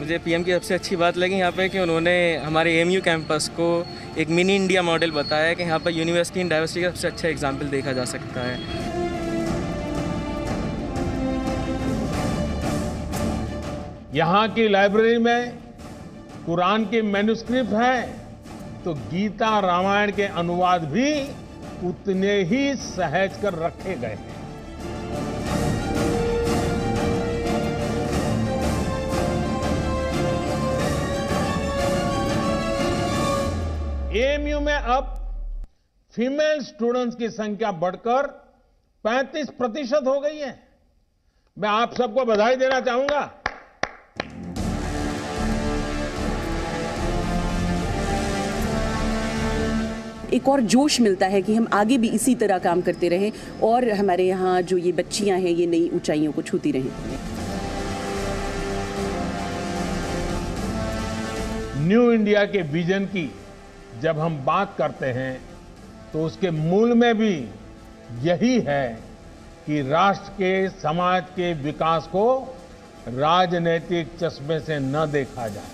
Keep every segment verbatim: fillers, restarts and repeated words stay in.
मुझे पीएम की सबसे अच्छी बात लगी यहाँ पे कि उन्होंने हमारे एएमयू कैंपस को एक मिनी इंडिया मॉडल बताया कि यहाँ पर यूनिवर्सिटी इन डाइवर्सिटी का सबसे अच्छा एग्जाम्पल देखा जा सकता है। यहाँ की लाइब्रेरी में कुरान के मैन्युस्क्रिप्ट है तो गीता रामायण के अनुवाद भी उतने ही सहेज कर रखे गए हैं। एएमयू में अब फीमेल स्टूडेंट्स की संख्या बढ़कर पैंतीस प्रतिशत हो गई है। मैं आप सबको बधाई देना चाहूंगा। एक और जोश मिलता है कि हम आगे भी इसी तरह काम करते रहें और हमारे यहाँ जो ये बच्चियां हैं ये नई ऊंचाइयों को छूती रहें। न्यू इंडिया के विजन की जब हम बात करते हैं तो उसके मूल में भी यही है कि राष्ट्र के समाज के विकास को राजनीतिक चश्मे से न देखा जाए।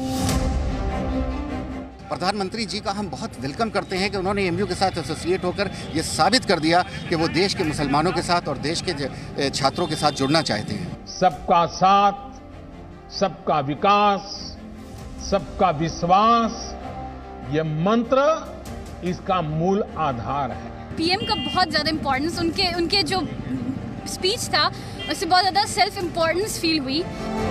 प्रधानमंत्री जी का हम बहुत वेलकम करते हैं कि उन्होंने एएमयू के साथ एसोसिएट होकर ये साबित कर दिया कि वो देश के मुसलमानों के साथ और देश के छात्रों के साथ जुड़ना चाहते हैं। सबका साथ, सबका विकास, सबका विश्वास, ये मंत्र इसका मूल आधार है। पीएम का बहुत ज्यादा इम्पोर्टेंस उनके उनके जो स्पीच था उससे बहुत ज्यादा सेल्फ इम्पोर्टेंस फील हुई।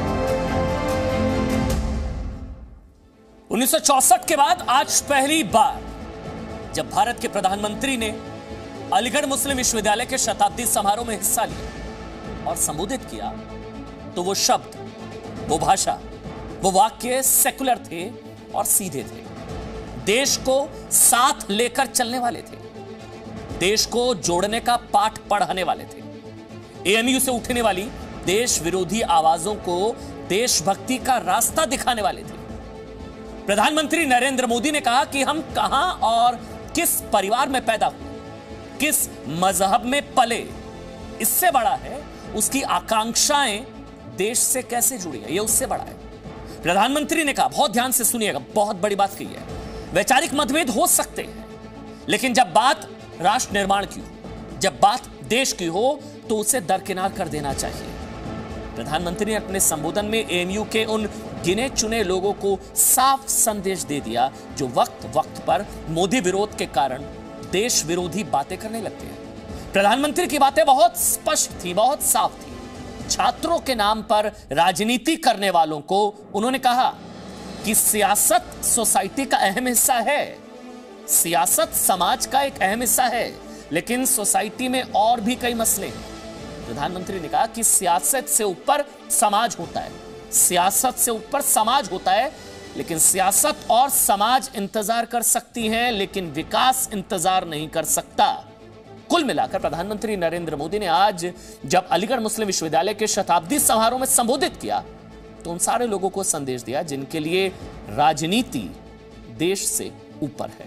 उन्नीस सौ चौसठ के बाद आज पहली बार जब भारत के प्रधानमंत्री ने अलीगढ़ मुस्लिम विश्वविद्यालय के शताब्दी समारोह में हिस्सा लिया और संबोधित किया तो वो शब्द, वो भाषा, वो वाक्य सेकुलर थे और सीधे थे। देश को साथ लेकर चलने वाले थे, देश को जोड़ने का पाठ पढ़ाने वाले थे। एएमयू से उठने वाली देश विरोधी आवाजों को देशभक्ति का रास्ता दिखाने वाले थे। प्रधानमंत्री नरेंद्र मोदी ने कहा कि हम कहां और किस परिवार में पैदा हुए, किस मजहब में पले, इससे बड़ा है उसकी आकांक्षाएं देश से कैसे जुड़ी है, यह उससे बड़ा है। प्रधानमंत्री ने कहा, बहुत ध्यान से सुनिएगा, बहुत बड़ी बात कही है, वैचारिक मतभेद हो सकते हैं लेकिन जब बात राष्ट्र निर्माण की हो, जब बात देश की हो तो उसे दरकिनार कर देना चाहिए। प्रधानमंत्री ने अपने संबोधन में एएमयू के उन गिने चुने लोगों को साफ संदेश दे दिया जो वक्त वक्त पर मोदी विरोध के कारण देश विरोधी बातें करने लगते हैं। प्रधानमंत्री की बातें बहुत स्पष्ट थी, बहुत साफ थी। छात्रों के नाम पर राजनीति करने वालों को उन्होंने कहा कि सियासत सोसाइटी का अहम हिस्सा है, सियासत समाज का एक अहम हिस्सा है, लेकिन सोसाइटी में और भी कई मसले हैं। प्रधानमंत्री ने कहा कि सियासत से ऊपर समाज होता है, सियासत से ऊपर समाज होता है, लेकिन सियासत और समाज इंतजार कर सकती हैं लेकिन विकास इंतजार नहीं कर सकता। कुल मिलाकर प्रधानमंत्री नरेंद्र मोदी ने आज जब अलीगढ़ मुस्लिम विश्वविद्यालय के शताब्दी समारोह में संबोधित किया तो उन सारे लोगों को संदेश दिया जिनके लिए राजनीति देश से ऊपर है।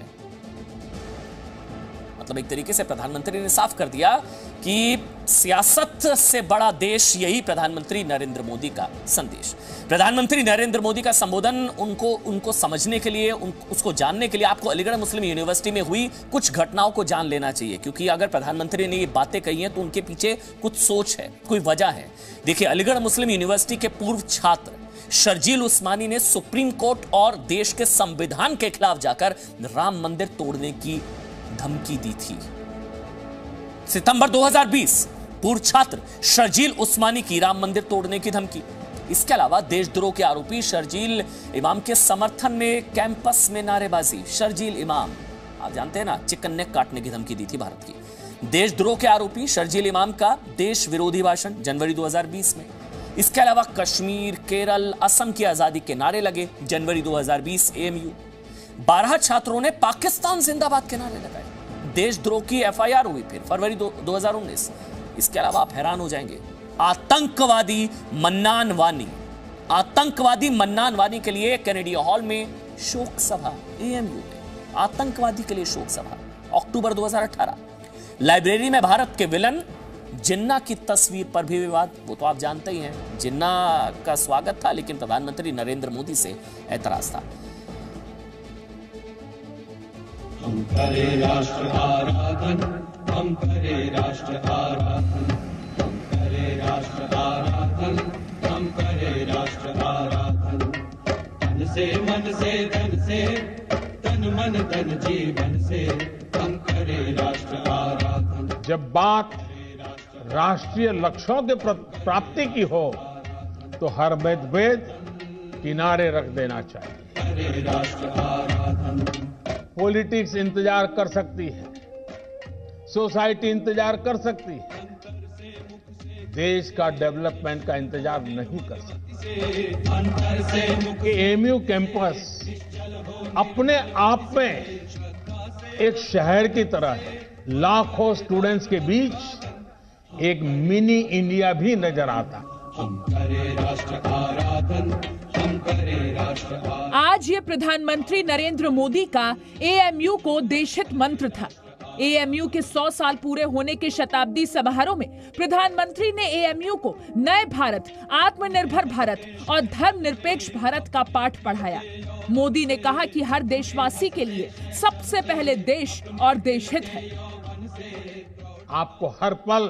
मतलब एक तरीके से प्रधानमंत्री ने साफ कर दिया कि सियासत से बड़ा देश, यही प्रधानमंत्री नरेंद्र मोदी का संदेश। प्रधानमंत्री नरेंद्र मोदी का संबोधन उनको उनको समझने के लिए, उन, उसको जानने के लिए आपको अलीगढ़ मुस्लिम यूनिवर्सिटी में हुई कुछ घटनाओं को जान लेना चाहिए, क्योंकि अगर प्रधानमंत्री ने ये बातें कही हैं तो उनके पीछे कुछ सोच है, कोई वजह है। देखिए, अलीगढ़ मुस्लिम यूनिवर्सिटी के पूर्व छात्र शर्जील उस्मानी ने सुप्रीम कोर्ट और देश के संविधान के खिलाफ जाकर राम मंदिर तोड़ने की धमकी दी थी। सितंबर दो हज़ार बीस, पूर्व छात्र शर्जील उस्मानी की राम मंदिर तोड़ने की धमकी। इसके अलावा देशद्रोह के आरोपी शर्जील इमाम के समर्थन में कैंपस में नारेबाजी। शर्जील इमाम, आप जानते हैं ना, चिकन नेक काटने की धमकी दी थी भारत की। देशद्रोह के आरोपी शर्जील इमाम का देश विरोधी भाषण जनवरी दो हज़ार बीस में। इसके अलावा कश्मीर, केरल, असम की आजादी के नारे लगे जनवरी दो हज़ार बीस। एएमयू बारह छात्रों ने पाकिस्तान जिंदाबाद के नारे लगाए। देशद्रोह की एफआईआर हुई फिर फरवरी दो हज़ार उन्नीस। इसके अलावा आप हैरान हो जाएंगे, आतंकवादी मन्नान वानी, आतंकवादी मन्नान वानी के लिए कैनेडी हॉल में शोक सभा। एएमयू में आतंकवादी के लिए शोक सभा अक्टूबर दो हज़ार अठारह। लाइब्रेरी में भारत के विलन जिन्ना की तस्वीर पर भी विवाद, वो तो आप जानते ही हैं। जिन्ना का स्वागत था लेकिन प्रधानमंत्री नरेंद्र मोदी से ऐतराज था। हम करें राष्ट्र आराधन, हम करें राष्ट्र आराधन, हम करें राष्ट्र आराधन, हम करें राष्ट्र आराधन। तन से मन से धन से, तन मन धन जीवन से, हम करें राष्ट्र आराधन। जब बात राष्ट्रीय लक्ष्यों के प्राप्ति की हो तो हर भेद किनारे रख देना चाहिए। राष्ट्र आराधन। पॉलिटिक्स इंतजार कर सकती है, सोसाइटी इंतजार कर सकती है, देश का डेवलपमेंट का इंतजार नहीं कर सकती। एएमयू कैंपस अपने आप में एक शहर की तरह है। लाखों स्टूडेंट्स के बीच एक मिनी इंडिया भी नजर आता। हम करें राष्ट्र आराधन, हम करें राष्ट्र आराधन। आज ये प्रधानमंत्री नरेंद्र मोदी का एएमयू को देशहित मंत्र था। एएमयू के सौ साल पूरे होने के शताब्दी समारोह में प्रधानमंत्री ने एएमयू को नए भारत, आत्मनिर्भर भारत और धर्मनिरपेक्ष भारत का पाठ पढ़ाया। मोदी ने कहा कि हर देशवासी के लिए सबसे पहले देश और देशहित है। आपको हर पल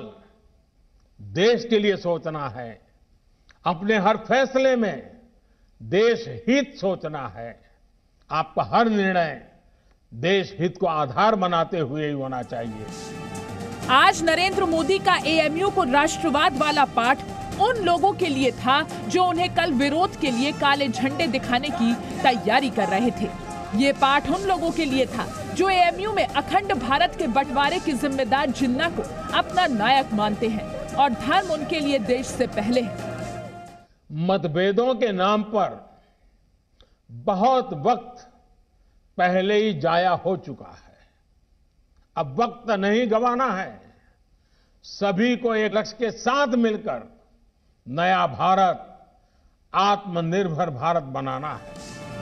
देश के लिए सोचना है, अपने हर फैसले में देश हित सोचना है। आपका हर निर्णय देश हित को आधार बनाते हुए ही होना चाहिए। आज नरेंद्र मोदी का एएमयू को राष्ट्रवाद वाला पाठ उन लोगों के लिए था जो उन्हें कल विरोध के लिए काले झंडे दिखाने की तैयारी कर रहे थे। ये पाठ उन लोगों के लिए था जो एएमयू में अखंड भारत के बंटवारे की जिम्मेदार जिन्ना को अपना नायक मानते हैं और धर्म उनके लिए देश से पहले है। मतभेदों के नाम पर बहुत वक्त पहले ही जाया हो चुका है। अब वक्त नहीं गंवाना है। सभी को एक लक्ष्य के साथ मिलकर नया भारत, आत्मनिर्भर भारत बनाना है।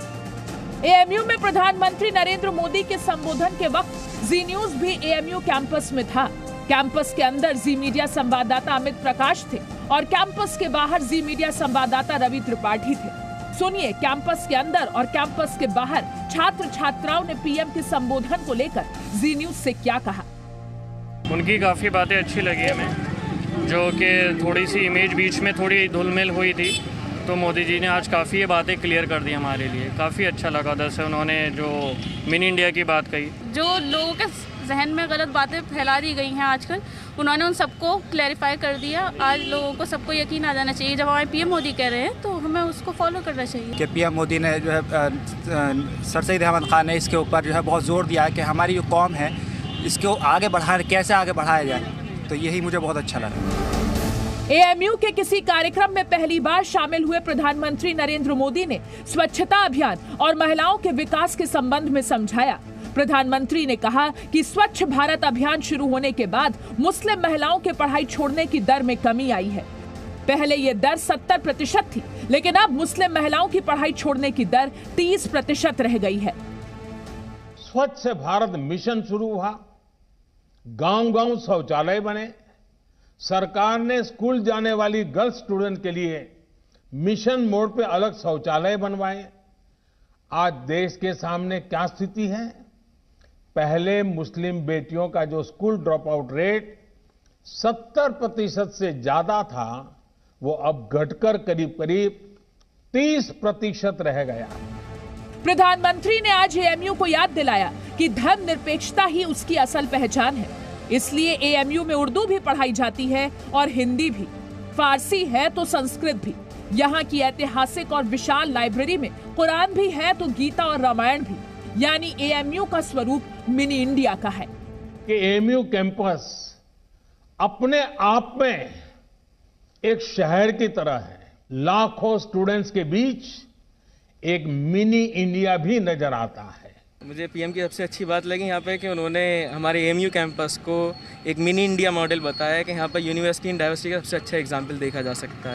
एएमयू में प्रधानमंत्री नरेंद्र मोदी के संबोधन के वक्त जी न्यूज भी एएमयू कैंपस में था। कैंपस के अंदर जी मीडिया संवाददाता अमित प्रकाश थे और कैंपस के बाहर जी मीडिया संवाददाता रवि त्रिपाठी थे। सुनिए कैंपस के अंदर और कैंपस के बाहर छात्र छात्राओं ने पीएम के संबोधन को लेकर जी न्यूज से क्या कहा। उनकी काफ़ी बातें अच्छी लगी हमें, जो कि थोड़ी सी इमेज बीच में थोड़ी धुलमिल हुई थी, तो मोदी जी ने आज काफ़ी ये बातें क्लियर कर दी हमारे लिए। काफ़ी अच्छा लगा। जैसे उन्होंने जो मिनी इंडिया की बात कही, जो लोगों के जहन में गलत बातें फैला दी गई हैं आजकल, उन्होंने उन सबको क्लैरिफाई कर दिया। आज लोगों को सबको यकीन आ जाना चाहिए। जब हमारे पीएम मोदी कह रहे हैं तो हमें उसको फॉलो करना चाहिए। कि पीएम मोदी ने जो है सर सैयद अहमद खान ने इसके ऊपर जो है बहुत जोर दिया है कि हमारी जो कौम है इसको आगे बढ़ाने, कैसे आगे बढ़ाया जाए, तो यही मुझे बहुत अच्छा लगा। एएमयू के किसी कार्यक्रम में पहली बार शामिल हुए प्रधानमंत्री नरेंद्र मोदी ने स्वच्छता अभियान और महिलाओं के विकास के संबंध में समझाया। प्रधानमंत्री ने कहा कि स्वच्छ भारत अभियान शुरू होने के बाद मुस्लिम महिलाओं के पढ़ाई छोड़ने की दर में कमी आई है। पहले ये दर सत्तर प्रतिशत थी, लेकिन अब मुस्लिम महिलाओं की पढ़ाई छोड़ने की दर तीस प्रतिशत रह गई है। स्वच्छ भारत मिशन शुरू हुआ, गांव-गांव शौचालय बने, सरकार ने स्कूल जाने वाली गर्ल्स स्टूडेंट के लिए मिशन मोड पे अलग शौचालय बनवाए। आज देश के सामने क्या स्थिति है? पहले मुस्लिम बेटियों का जो स्कूल ड्रॉप आउट रेट सत्तर प्रतिशत से ज्यादा था, वो अब घटकर करीब करीब तीस प्रतिशत रह गया। प्रधानमंत्री ने आज एएमयू को याद दिलाया कि धर्मनिरपेक्षता ही उसकी असल पहचान है। इसलिए एएमयू में उर्दू भी पढ़ाई जाती है और हिंदी भी, फारसी है तो संस्कृत भी। यहाँ की ऐतिहासिक और विशाल लाइब्रेरी में कुरान भी है तो गीता और रामायण भी। यानी एएमयू का स्वरूप मिनी इंडिया का है। कि एएमयू कैंपस अपने आप में एक शहर की तरह है। लाखों स्टूडेंट्स के बीच एक मिनी इंडिया भी नजर आता है। मुझे पीएम की सबसे अच्छी बात लगी यहाँ पे कि उन्होंने हमारे एएमयू कैंपस को एक मिनी इंडिया मॉडल बताया कि यहाँ पर यूनिवर्सिटी इन डाइवर्सिटी का सबसे अच्छा एग्जाम्पल देखा जा सकता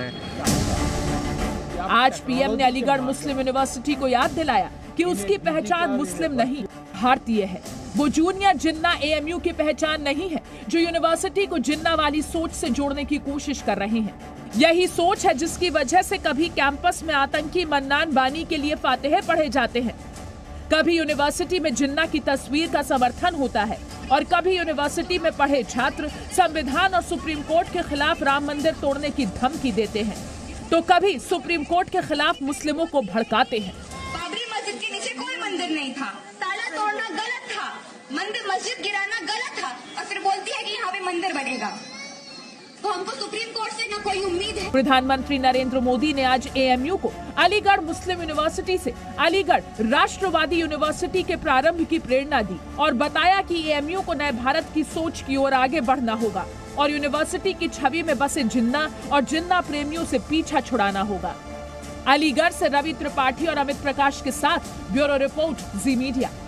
है। आज पीएम ने अलीगढ़ मुस्लिम यूनिवर्सिटी को याद दिलाया कि उसकी पहचान मुस्लिम नहीं भारतीय है। वो जूनियर जिन्ना एएमयू की पहचान नहीं है, जो यूनिवर्सिटी को जिन्ना वाली सोच से जोड़ने की कोशिश कर रहे हैं। यही सोच है जिसकी वजह से कभी कैंपस में आतंकी मन्नान बानी के लिए फातिहे पढ़े जाते हैं, कभी यूनिवर्सिटी में जिन्ना की तस्वीर का समर्थन होता है और कभी यूनिवर्सिटी में पढ़े छात्र संविधान और सुप्रीम कोर्ट के खिलाफ राम मंदिर तोड़ने की धमकी देते हैं, तो कभी सुप्रीम कोर्ट के खिलाफ मुस्लिमों को भड़काते हैं। बाबरी मस्जिद के नीचे कोई मंदिर नहीं था, ताला तोड़ना गलत था, मंदिर मस्जिद गिराना गलत था, और फिर बोलती है कि यहाँ पे मंदिर बनेगा। तो हमको सुप्रीम कोर्ट से न कोई उम्मीद है। प्रधानमंत्री नरेंद्र मोदी ने आज एएमयू को अलीगढ़ मुस्लिम यूनिवर्सिटी से अलीगढ़ राष्ट्रवादी यूनिवर्सिटी के प्रारंभ की प्रेरणा दी और बताया कि एएमयू को नए भारत की सोच की ओर आगे बढ़ना होगा और यूनिवर्सिटी की छवि में बसे जिन्ना और जिन्ना प्रेमियों से पीछा छुड़ाना होगा। अलीगढ़ से रवि त्रिपाठी और अमित प्रकाश के साथ ब्यूरो रिपोर्ट जी मीडिया।